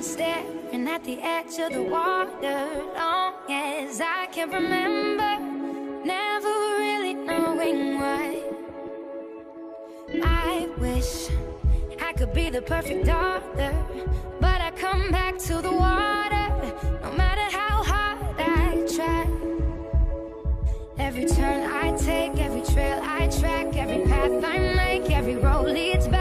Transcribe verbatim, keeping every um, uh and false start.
staring at the edge of the water. Long as I can remember, never really knowing why. I wish I could be the perfect daughter, but I come back to the water, no matter how hard I try. Every turn I take, every trail I track, every path I make, every road leads back.